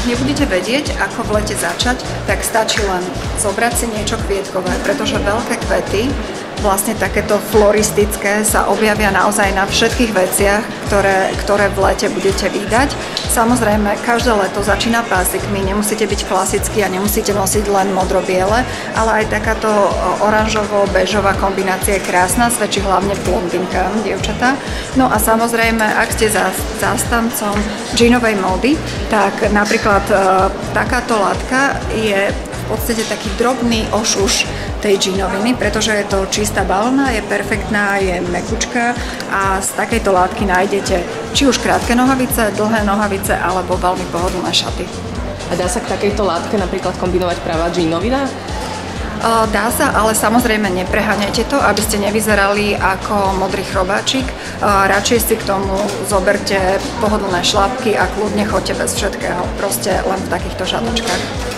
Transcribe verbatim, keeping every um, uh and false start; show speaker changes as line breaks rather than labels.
Ak nebudete vedieť, ako v lete začať, tak stačí len zobrať si niečo kvietkové, pretože veľké kvety, vlastne takéto floristické, sa objavia naozaj na všetkých veciach, ktoré, ktoré v lete budete vydať. Samozrejme, každé leto začína pásikmi, nemusíte byť klasickí a nemusíte nosiť len modro-biele, ale aj takáto oranžovo-bežová kombinácia je krásna, svedčí hlavne blondinkám, dievčatá. No a samozrejme, ak ste zástancom džínovej módy, tak napríklad e, takáto látka je v podstate taký drobný ošuš tej džínoviny, pretože je to čistá balna, je perfektná, je mekučká a z takejto látky nájdete či už krátke nohavice, dlhé nohavice alebo veľmi pohodlné šaty.
A dá sa k takejto látke napríklad kombinovať pravá džínovina?
Dá sa, ale samozrejme nepreháňajte to, aby ste nevyzerali ako modrý chrobáčik. Radšej si k tomu zoberte pohodlné šlapky a kľudne choďte bez všetkého, proste len v takýchto šatočkách.